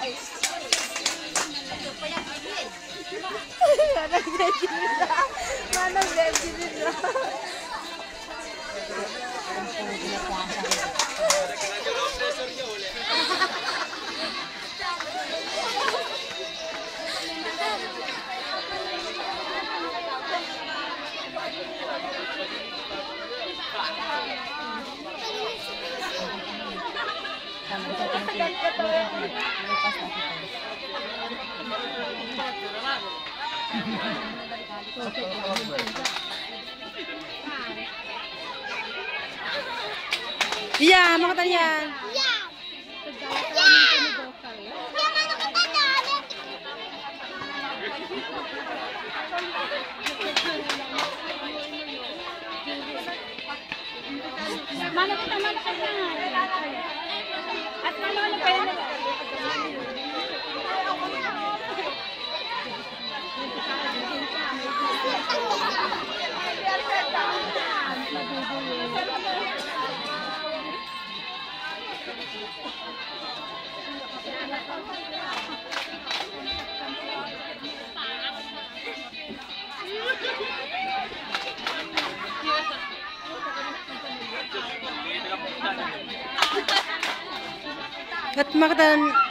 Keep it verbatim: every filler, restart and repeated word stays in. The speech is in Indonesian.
Manang gaji nila. Manang gaji nila. Iya, mau ketanya. Iya. Mana kita mana kita? At mana ano pa yan? At makatan